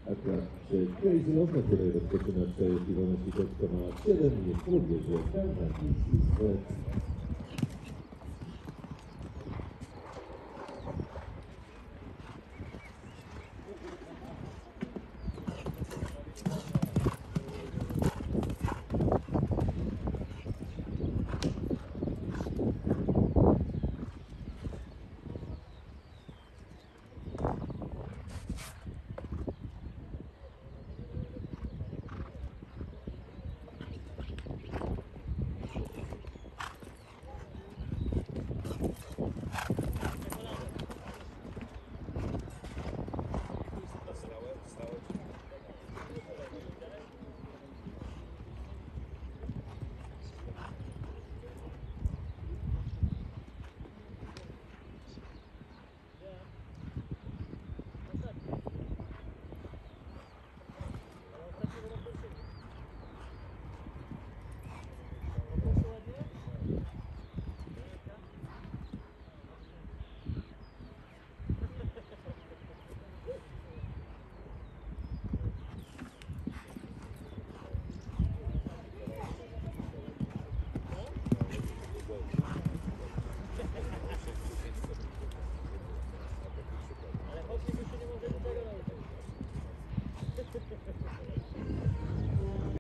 A klasie Crazy Love, na której rozpoczyna się Iwona Sikowska, ma 7 minut, młodzieży, Kanadii, Swiss.